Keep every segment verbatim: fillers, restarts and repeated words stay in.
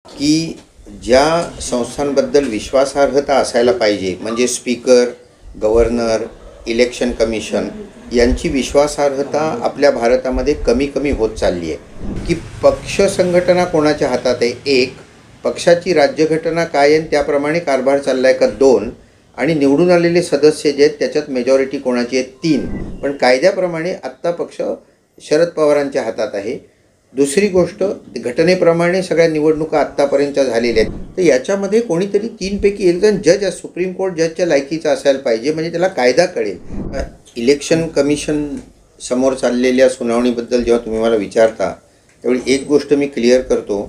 की ज्या संस्थांबद्दल विश्वासार्हता असायला पाहिजे, म्हणजे स्पीकर, गव्हर्नर, इलेक्शन कमिशन यांची विश्वासार्हता आपल्या भारतामध्ये कमी कमी होत चालली आहे. की पक्ष संघटना कोणाच्या हातात आहे, एक, पक्षाची राज्यघटना काय आहे त्याप्रमाणे कारभार चालला आहे का, दोन, आणि निवडून आलेले सदस्य जे आहेत त्याच्यात मेजॉरिटी कोणाची आहे, तीन. पण कायद्याप्रमाणे आत्ता पक्ष शरद पवारांच्या हातात आहे. दुसरी गोष्ट, घटनेप्रमाणे सगळ्या निवडणुका आत्तापर्यंतच्या झालेल्या आहेत. तर याच्यामध्ये कोणीतरी तीनपैकी एक जण जज, सुप्रीम कोर्ट जजच्या लायकीचा असायला पाहिजे, म्हणजे त्याला कायदा कळेल. इलेक्शन कमिशन समोर चाललेल्या सुनावणीबद्दल जेव्हा तुम्ही मला विचारता त्यावेळी एक गोष्ट मी क्लिअर करतो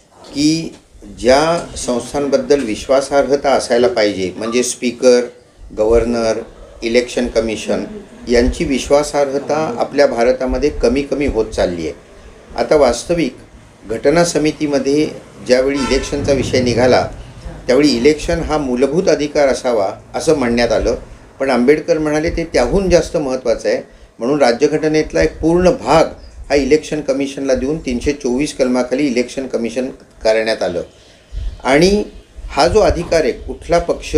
की ज्या संस्थांबद्दल विश्वासार्हता असायला पाहिजे, म्हणजे स्पीकर, गव्हर्नर, इलेक्शन कमिशन यांची विश्वासार्हता आपल्या भारतामध्ये कमी कमी होत चालली आहे. आता वास्तविक घटना समितीमध्ये ज्यावेळी इलेक्शनचा विषय निघाला त्यावेळी इलेक्शन हा मूलभूत अधिकार असावा असं म्हणण्यात आलं, पण आंबेडकर म्हणाले ते त्याहून जास्त महत्त्वाचं आहे, म्हणून राज्यघटनेतला एक पूर्ण भाग हा इलेक्शन कमिशनला देऊन तीनशे चोवीस कलमाखाली इलेक्शन कमिशन करण्यात आलं. आणि हा जो अधिकार आहे, कुठला पक्ष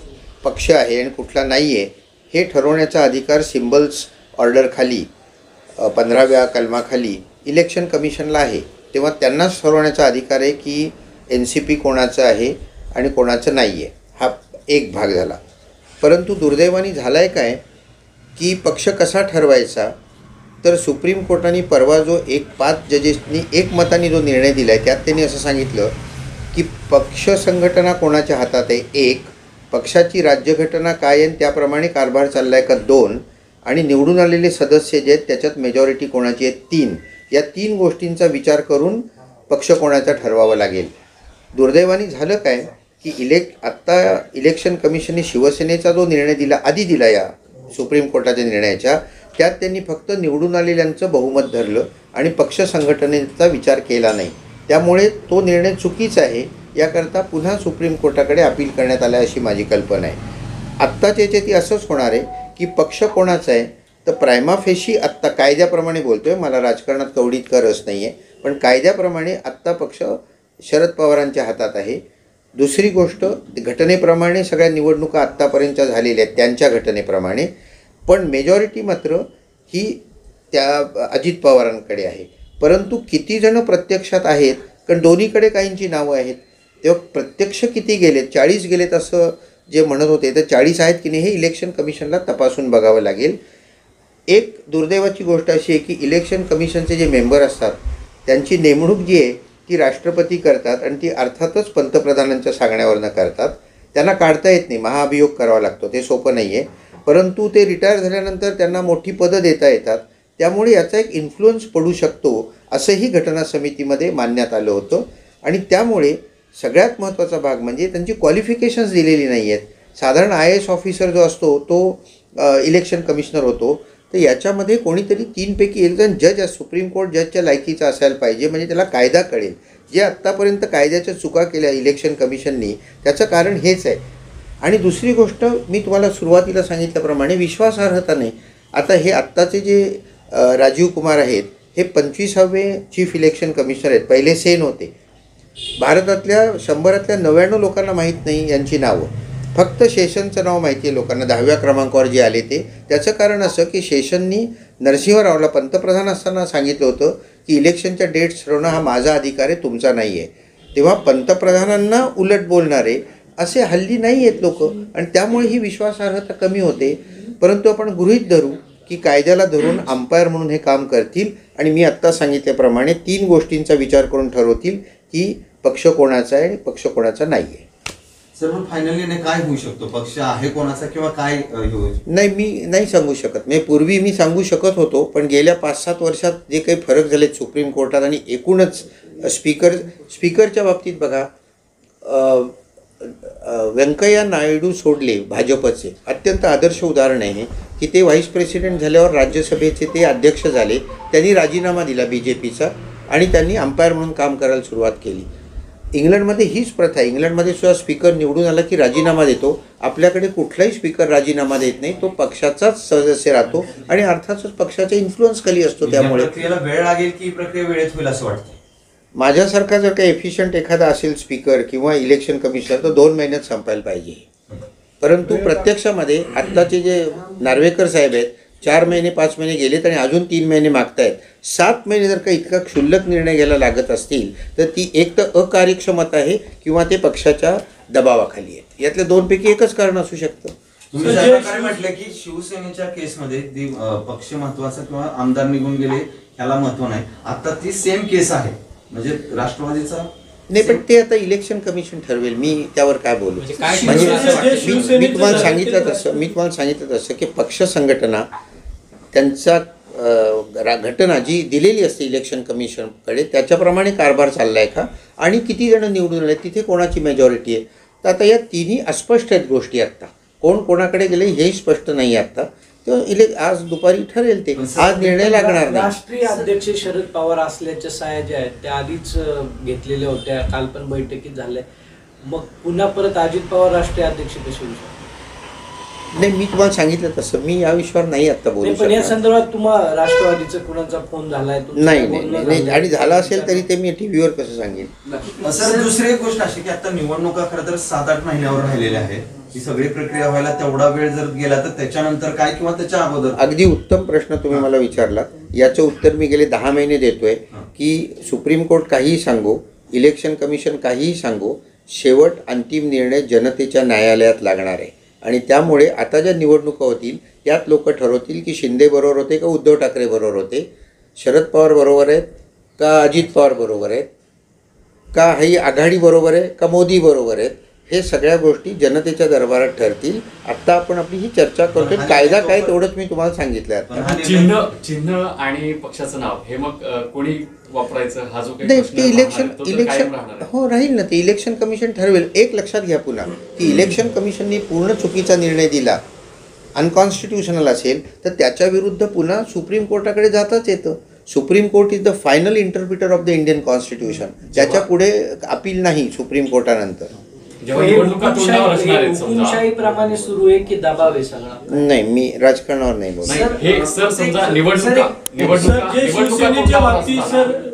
पक्ष आहे आणि कुठला नाही आहे हे ठरवण्याचा अधिकार सिम्बल्स ऑर्डरखाली पंधराव्या कलमाखाली इलेक्शन कमिशनला आहे. तेव्हा त्यांनाच ठरवण्याचा अधिकार आहे की एन सी पी कोणाचं आहे आणि कोणाचं नाही आहे. हा एक भाग झाला. परंतु दुर्दैवाने झालं आहे काय की पक्ष कसा ठरवायचा, तर सुप्रीम कोर्टाने परवा जो एक पाच जजेसनी एक मताने जो निर्णय दिला आहे त्यात त्यांनी असं सांगितलं की पक्ष संघटना कोणाच्या हातात आहे, एक, पक्षाची राज्यघटना काय आहे त्याप्रमाणे कारभार चालला आहे का, दोन, आणि निवडून आलेले सदस्य जे आहेत त्याच्यात मेजॉरिटी कोणाची आहे, तीन. या तीन गोष्टींचा विचार करून पक्ष कोणाचा ठरवावा लागेल. दुर्दैवाने झालं काय की इलेक् आत्ता इलेक्शन कमिशनने शिवसेनेचा जो निर्णय दिला, आधी दिला या सुप्रीम कोर्टाच्या निर्णयाच्या, त्यात त्यांनी फक्त निवडून आलेल्यांचं बहुमत धरलं आणि पक्ष संघटनेचा विचार केला नाही. त्यामुळे तो निर्णय चुकीचा आहे. याकरता पुन्हा सुप्रीम कोर्टाकडे अपील करण्यात आलं अशी माझी कल्पना आहे. आत्ताच्या याच्यात असंच होणार आहे की पक्ष कोणाचा आहे, तर प्रायमा फेशी आत्ता कायद्याप्रमाणे बोलतो आहे, मला राजकारणात कवडीत रस नाही आहे, पण कायद्याप्रमाणे आत्ता पक्ष शरद पवारांच्या हातात आहे. दुसरी गोष्ट, घटनेप्रमाणे सगळ्या निवडणुका आत्तापर्यंतच्या झालेल्या आहेत त्यांच्या घटनेप्रमाणे, पण मेजॉरिटी मात्र ही त्या अजित पवारांकडे आहे. परंतु किती जणं प्रत्यक्षात आहेत, कारण दोन्हीकडे काहींची नावं आहेत, तेव्हा प्रत्यक्ष किती गेलेत, चाळीस गेलेत असं जे म्हणत होते, तर चाळीस आहेत की नाही हे इलेक्शन कमिशनला तपासून बघावं लागेल. एक दुर्दैवाची गोष्ट अशी आहे की इलेक्शन कमिशनचे जे मेंबर असतात त्यांची नेमणूक जी आहे ती राष्ट्रपती करतात आणि ती अर्थातच पंतप्रधानांच्या सांगण्यावरनं करतात. त्यांना काढता येत नाही, महाअभियोग करावा लागतो, ते सोपं नाही आहे. परंतु ते रिटायर झाल्यानंतर त्यांना मोठी पदं देता येतात, त्यामुळे याचा एक इन्फ्लुअन्स पडू शकतो असंही घटना समितीमध्ये मानण्यात आलं होतं. आणि त्यामुळे सगळ्यात महत्त्वाचा भाग म्हणजे त्यांची क्वालिफिकेशन्स दिलेली नाही आहेत. साधारण आय ए एस ऑफिसर जो असतो तो इलेक्शन कमिशनर होतो, तर याच्यामध्ये कोणीतरी तीनपैकी एक जण जज, सुप्रीम कोर्ट जजच्या लायकीचा असायला पाहिजे, म्हणजे त्याला कायदा कळेल. जे आत्तापर्यंत कायद्याच्या चुका केल्या इलेक्शन कमिशननी त्याचं कारण हेच आहे. आणि दुसरी गोष्ट, मी तुम्हाला सुरुवातीला सांगितल्याप्रमाणे विश्वासार्हता नाही. आता हे आत्ताचे जे राजीव कुमार आहेत हे पंचवीसावे चीफ इलेक्शन कमिशनर आहेत, पहिले सेन होते. भारतातल्या शंभरातल्या नव्याण्णव लोकांना माहीत नाही यांची नावं, फक्त शेषनचं नाव माहिती आहे लोकांना, दहाव्या क्रमांकावर जे आले ते. त्याचं कारण असं की शेषननी नरसिंहरावला पंतप्रधान असताना सांगितलं होतं की इलेक्शनच्या डेट्स ठरवणं हा माझा अधिकार आहे, तुमचा नाही आहे. तेव्हा पंतप्रधानांना उलट बोलणारे असे हल्ली नाही आहेत लोक, आणि त्यामुळे ही विश्वासार्हता कमी होते. परंतु आपण गृहीत धरू की कायद्याला धरून अंपायर म्हणून हे काम करतील आणि मी आत्ता सांगितल्याप्रमाणे तीन गोष्टींचा विचार करून ठरवतील की पक्ष कोणाचा आहे आणि पक्ष कोणाचा नाही आहे. सर, मग फायनली काय होऊ शकतो, पक्ष आहे कोणाचा किंवा काय नाही, मी नाही सांगू शकत. म्हणजे पूर्वी मी सांगू शकत होतो, पण गेल्या पाच सात वर्षात जे काही फरक झालेत सुप्रीम कोर्टात आणि एकूणच स्पीकर स्पीकरच्या बाबतीत बघा, व्यंकय्या नायडू सोडले भाजपचे, अत्यंत आदर्श उदाहरण आहे की ते व्हाईस प्रेसिडेंट झाल्यावर राज्यसभेचे ते अध्यक्ष झाले, त्यांनी राजीनामा दिला बी जे पीचा आणि त्यांनी अंपायर म्हणून काम करायला सुरुवात केली. इंग्लंडमध्ये हीच प्रथा आहे. इंग्लंडमध्ये सुद्धा स्पीकर निवडून आला की राजीनामा देतो. आपल्याकडे कुठलाही स्पीकर राजीनामा देत नाही, तो पक्षाचाच सदस्य राहतो आणि अर्थातच पक्षाचा इन्फ्लुअन्स खाली असतो. त्यामुळे वेळ लागेल की प्रक्रिया वेळेत होईल असं वाटतं. माझ्यासारखा जर काही एफिशियंट एखादा असेल स्पीकर किंवा इलेक्शन कमिशनर तर दोन महिन्यात संपायला पाहिजे. परंतु प्रत्यक्षामध्ये आत्ताचे जे नार्वेकर साहेब आहेत चार महिने पाच महिने गेलेत आणि अजून तीन महिने मागतायत. सात महिने जर का इतका क्षुल्लक निर्णय घ्यायला लागत असतील तर ती एक तर अकार्यक्षमता आहे किंवा ते पक्षाच्या दबावाखाली आहेत. यातल्या दोनपैकी एकच कारण असू शकतं. तुम्ही ज्या प्रकारे म्हटलं की शिवसेनेच्या केसमध्ये ती अं, पक्ष महत्वाचा किंवा आमदार निघून गेले ह्याला महत्व नाही, आता ती सेम केस आहे म्हणजे राष्ट्रवादीचा नाही, पण ते आता इलेक्शन कमिशन ठरवेल. मी त्यावर काय बोलू. म्हणजे काय म्हणजे शिवसेनेचे- मी- मी तुम्हाला सांगितलं तसं मी तुम्हाला सांगितलं तसं की पक्ष संघटना त्यांचा अं, रा- घटना जी दिलेली असते इलेक्शन कमिशनकडे त्याच्याप्रमाणे कारभार चाललाय का आणि किती जण निवडून आले तिथे कोणाची मेजॉरिटी आहे. तर आता या तिन्ही अस्पष्ट आहेत गोष्टी. आत्ता कोण कोणाकडे गेले हेही स्पष्ट नाही आत्ता. तर इले आज दुपारी ठरेल ते. आज निर्णय लागणार नाही. राष्ट्रीय अध्यक्ष शरद पवार असल्याच्या साया ज्या आहेत त्या आधीच अं, घेतलेल्या होत्या, काल पण बैठकीत झाल्या. मग पुन्हा परत अजित पवार राष्ट्रीय अध्यक्ष कसे होऊ शकतात? नाही, मी तुम्हाला सांगितलं तसं मी या विषयावर नाही आत्ता बोलू नाही, पण या शकणार. संदर्भात तुम्हाला राष्ट्रवादीचा कुणाचा फोन झालाय? तुमचं नाही बोलणं नाही नाही झालंय? आणि झालं असेल तरी ते मी टी व्हीवर कसं सांगेन. सर दुसरी एक गोष्ट अशी की आता निवडणुका खरं तर सात आठ महिन्यावर राहिलेल्या आहेत. ही सगळी प्रक्रिया व्हायला तेवढा वेळ जर गेला तर त्याच्यानंतर काय किंवा त्याच्या अगोदर? अगदी उत्तम प्रश्न तुम्ही मला विचारला. याचं उत्तर मी गेले दहा महिने देतोय की सुप्रीम कोर्ट काहीही सांगो, इलेक्शन कमिशन काहीही सांगो, शेवट अंतिम निर्णय जनतेच्या न्यायालयात लागणार आहे. आणि त्यामुळे आता ज्या निवडणुका होतील त्यात लोक ठरवतील की शिंदे बरोबर होते का उद्धव ठाकरे बरोबर होते, शरद पवार बरोबर आहेत का अजित पवार बरोबर आहेत, का ही आघाडी बरोबर आहे का मोदी बरोबर आहेत. हे सगळ्या गोष्टी जनतेच्या दरबारात ठरतील. आत्ता आपण आपली ही चर्चा करतोय. कायदा काय तेवढंच मी तुम्हाला सांगितलं आता. चिन्ह चिन्ह आणि पक्षाचं नाव हे मग अ, कोणी वापरायचं हा जो काही नाही, प्रश्न ते राहणार इलेक्शन आहे, तो तर इलेक्शन कायम राहणार आहे. हो राहील ना. ते इलेक्शन कमिशन ठरवेल. एक लक्षात घ्या पुन्हा की इलेक्शन कमिशनने पूर्ण चुकीचा निर्णय दिला, अनकॉन्स्टिट्युशनल असेल तर त्याच्या विरुद्ध पुन्हा सुप्रीम कोर्टाकडे जाताच येतं. Supreme court is the final interpreter of the Indian constitution. त्याच्या पुढे अपील नाही सुप्रीम कोर्टानंतर. जेव्हा हे निवडणुका तोंडावर असणार आहेत समजा हुकुमशाहीप्रमाणे सुरू आहे की दबाव आहे सगळा? नाही, मी राजकारणावर नाही बोलत. नाही, हे सर समजा सर, निवडणुका सर, निवडणुका सर, जे निवडणुका शिवसेनेच्या तोंडावर बाबतीत असताना- सर